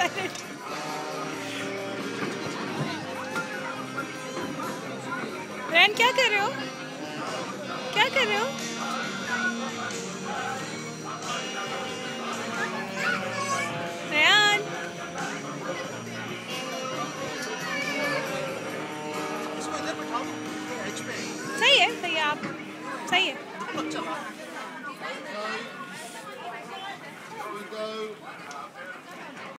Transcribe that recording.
रैन क्या कर रहे हो? क्या कर रहे हो? रैन सही है आप सही है।